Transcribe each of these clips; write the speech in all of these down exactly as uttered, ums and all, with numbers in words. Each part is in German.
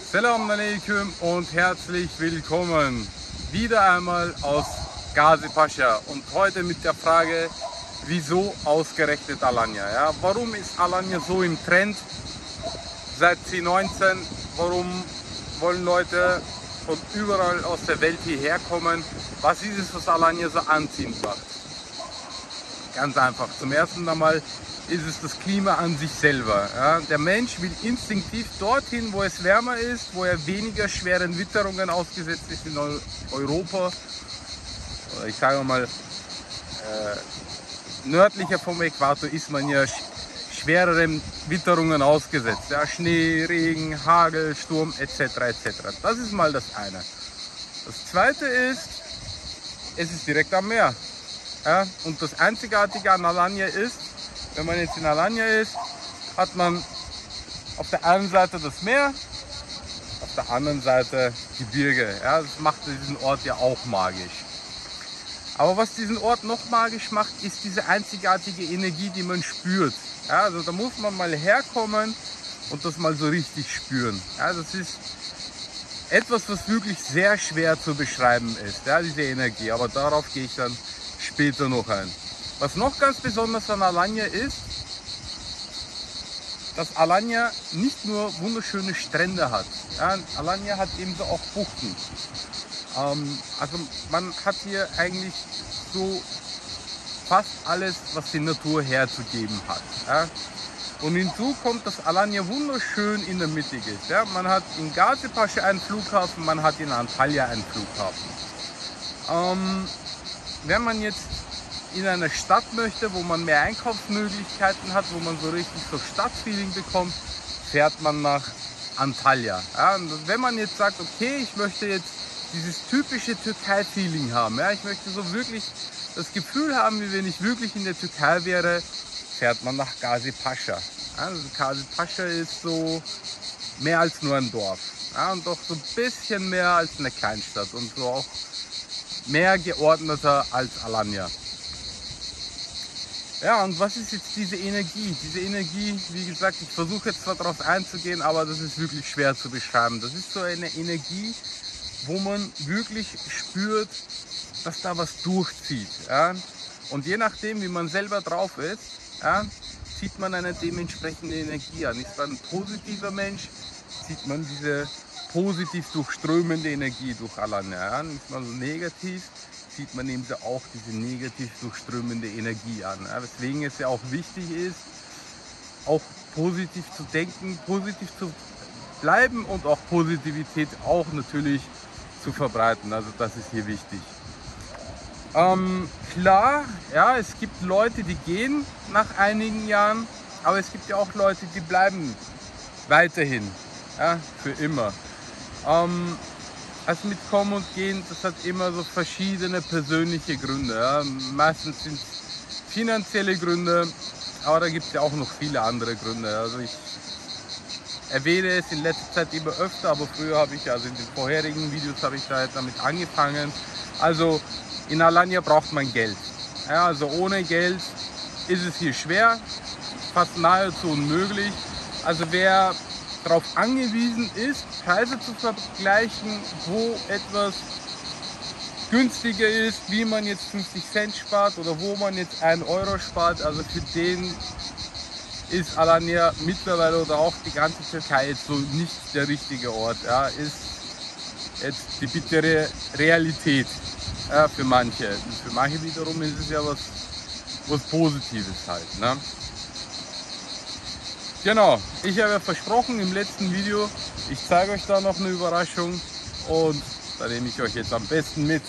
Assalamu alaikum und herzlich willkommen wieder einmal aus Gazi Pasha und heute mit der Frage, wieso ausgerechnet Alanya? Ja, warum ist Alanya so im Trend seit zwanzig neunzehn? Warum wollen Leute von überall aus der Welt hierher kommen? Was ist es, was Alanya so anziehend macht? Ganz einfach. Zum ersten einmal ist es das Klima an sich selber. Ja, der Mensch will instinktiv dorthin, wo es wärmer ist, wo er weniger schweren Witterungen ausgesetzt ist in Europa. Ich sage mal, äh, nördlicher vom Äquator ist man ja schwereren Witterungen ausgesetzt. Ja, Schnee, Regen, Hagel, Sturm et cetera et cetera. Das ist mal das eine. Das zweite ist, es ist direkt am Meer. Ja, und das Einzigartige an Alanya ist, wenn man jetzt in Alanya ist, hat man auf der einen Seite das Meer, auf der anderen Seite Gebirge. Ja, das macht diesen Ort ja auch magisch. Aber was diesen Ort noch magisch macht, ist diese einzigartige Energie, die man spürt. Ja, also da muss man mal herkommen und das mal so richtig spüren. Ja, das ist etwas, was wirklich sehr schwer zu beschreiben ist, ja, diese Energie. Aber darauf gehe ich dann später noch ein. Was noch ganz besonders an Alanya ist, dass Alanya nicht nur wunderschöne Strände hat. Ja, Alanya hat ebenso auch Buchten. Ähm, also man hat hier eigentlich so fast alles, was die Natur herzugeben hat. Ja. Und hinzu kommt, dass Alanya wunderschön in der Mitte ist. Ja. Man hat in Gazi Pasha einen Flughafen, man hat in Antalya einen Flughafen. Ähm, wenn man jetzt in einer Stadt möchte, wo man mehr Einkaufsmöglichkeiten hat, wo man so richtig so Stadtfeeling bekommt, fährt man nach Antalya. Ja, und wenn man jetzt sagt, okay, ich möchte jetzt dieses typische Türkei-Feeling haben, ja, ich möchte so wirklich das Gefühl haben, wie wenn ich wirklich in der Türkei wäre, fährt man nach Gazi Pasha. Ja, also Gazi Pasha ist so mehr als nur ein Dorf, ja, und doch so ein bisschen mehr als eine Kleinstadt und so auch mehr geordneter als Alanya. Ja, und was ist jetzt diese Energie? Diese Energie, wie gesagt, ich versuche jetzt zwar darauf einzugehen, aber das ist wirklich schwer zu beschreiben. Das ist so eine Energie, wo man wirklich spürt, dass da was durchzieht. Ja? Und je nachdem, wie man selber drauf ist, ja, zieht man eine dementsprechende Energie an. Ist man ein positiver Mensch, zieht man diese positiv durchströmende Energie durch Alanya. Ja? Ist man so negativ, sieht man eben auch diese negativ durchströmende Energie an. Ja, weswegen es ja auch wichtig ist, auch positiv zu denken, positiv zu bleiben und auch Positivität auch natürlich zu verbreiten. Also das ist hier wichtig. Ähm, klar, ja, es gibt Leute, die gehen nach einigen Jahren, aber es gibt ja auch Leute, die bleiben weiterhin, ja, für immer. Ähm, Also mit Kommen und Gehen, das hat immer so verschiedene persönliche Gründe. Ja. Meistens sind es finanzielle Gründe, aber da gibt es ja auch noch viele andere Gründe. Also ich erwähne es in letzter Zeit immer öfter, aber früher habe ich, also in den vorherigen Videos habe ich da jetzt damit angefangen. Also in Alanya braucht man Geld. Ja, also ohne Geld ist es hier schwer, fast nahezu unmöglich. Also wer darauf angewiesen ist, Preise zu vergleichen, wo etwas günstiger ist, wie man jetzt fünfzig Cent spart oder wo man jetzt einen Euro spart, also für den ist Alanya mittlerweile oder auch die ganze Türkei jetzt so nicht der richtige Ort. Ja, ist jetzt die bittere Realität, ja, für manche. Und für manche wiederum ist es ja was, was Positives halt. Ne? Genau, ich habe ja versprochen im letzten Video, ich zeige euch da noch eine Überraschung und da nehme ich euch jetzt am besten mit.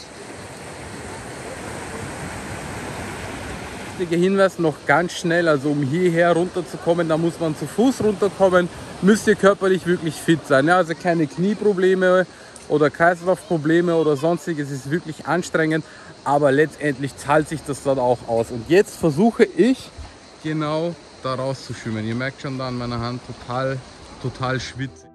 Wichtiger Hinweis noch ganz schnell, also um hierher runterzukommen, da muss man zu Fuß runterkommen, müsst ihr körperlich wirklich fit sein. Ja, also keine Knieprobleme oder Kreislaufprobleme oder sonstiges, es ist wirklich anstrengend, aber letztendlich zahlt sich das dann auch aus. Und jetzt versuche ich genau da rauszuschwimmen. Ihr merkt schon da an meiner Hand, total, total schwitzig.